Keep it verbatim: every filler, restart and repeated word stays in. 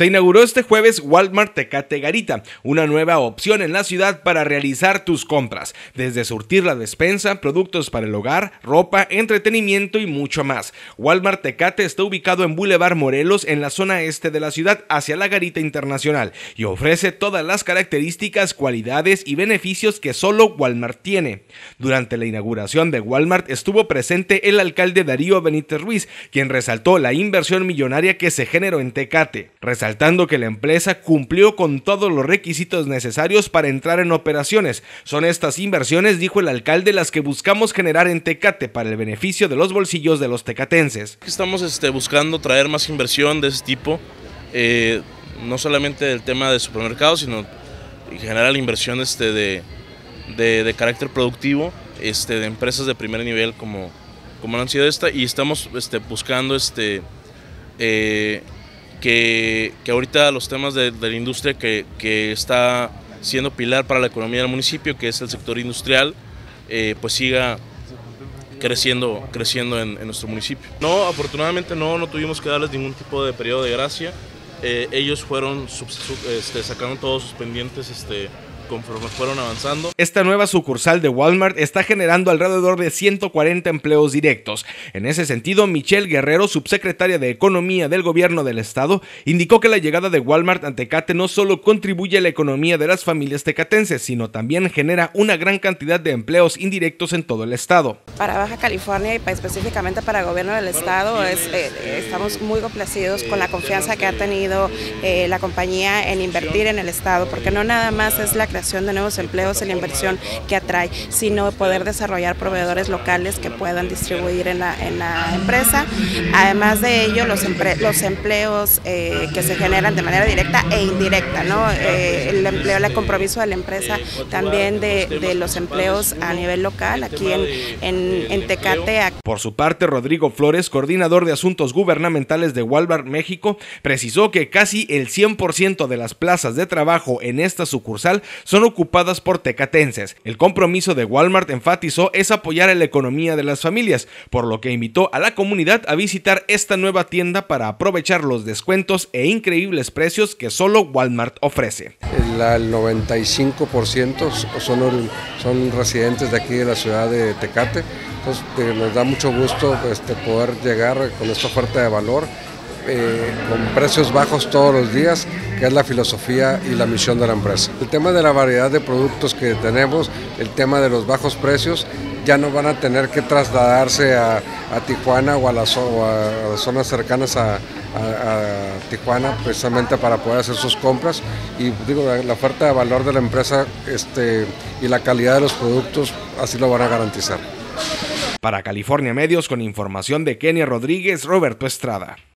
Se inauguró este jueves Walmart Tecate Garita, una nueva opción en la ciudad para realizar tus compras, desde surtir la despensa, productos para el hogar, ropa, entretenimiento y mucho más. Walmart Tecate está ubicado en Boulevard Morelos, en la zona este de la ciudad, hacia la Garita Internacional, y ofrece todas las características, cualidades y beneficios que solo Walmart tiene. Durante la inauguración de Walmart estuvo presente el alcalde Darío Benítez Ruiz, quien resaltó la inversión millonaria que se generó en Tecate, resaltando que la empresa cumplió con todos los requisitos necesarios para entrar en operaciones. Son estas inversiones, dijo el alcalde, las que buscamos generar en Tecate para el beneficio de los bolsillos de los tecatenses. Estamos este, buscando traer más inversión de ese tipo, eh, no solamente del tema de supermercados, sino en general inversión este, de, de, de carácter productivo, este, de empresas de primer nivel como, como han sido esta, y estamos este, buscando este, eh, Que, que ahorita los temas de, de la industria que, que está siendo pilar para la economía del municipio, que es el sector industrial, eh, pues siga creciendo, creciendo en, en nuestro municipio. No, afortunadamente no, no tuvimos que darles ningún tipo de periodo de gracia. Eh, ellos fueron sub, sub, este, sacando todos sus pendientes este, conforme fueron avanzando. Esta nueva sucursal de Walmart está generando alrededor de ciento cuarenta empleos directos. En ese sentido, Michelle Guerrero, subsecretaria de Economía del Gobierno del Estado, indicó que la llegada de Walmart a Tecate no solo contribuye a la economía de las familias tecatenses, sino también genera una gran cantidad de empleos indirectos en todo el estado. Para Baja California y para, específicamente para el Gobierno del Estado, es, eh, estamos muy complacidos con la confianza que ha tenido eh, la compañía en invertir en el estado, porque no nada más es la creación de nuevos empleos y la inversión que atrae, sino poder desarrollar proveedores locales que puedan distribuir en la, en la empresa. Además de ello, los, empre, los empleos eh, que se generan de manera directa e indirecta, ¿no? Eh, el empleo, el compromiso de la empresa, también de, de los empleos a nivel local, aquí en, en, en Tecate. Por su parte, Rodrigo Flores, coordinador de asuntos gubernamentales de Walmart México, precisó que casi el cien por ciento de las plazas de trabajo en esta sucursal son ocupadas por tecatenses. El compromiso de Walmart, enfatizó, es apoyar a la economía de las familias, por lo que invitó a la comunidad a visitar esta nueva tienda para aprovechar los descuentos e increíbles precios que solo Walmart ofrece. El, el noventa y cinco por ciento son, son residentes de aquí de la ciudad de Tecate, entonces eh, nos da mucho gusto este, poder llegar con esta oferta de valor, Eh, con precios bajos todos los días, que es la filosofía y la misión de la empresa. El tema de la variedad de productos que tenemos, el tema de los bajos precios, ya no van a tener que trasladarse a, a Tijuana o a, la, o a las zonas cercanas a, a, a Tijuana, precisamente para poder hacer sus compras. Y digo, la, la oferta de valor de la empresa este, y la calidad de los productos así lo van a garantizar. Para California Medios, con información de Kenia Rodríguez, Roberto Estrada.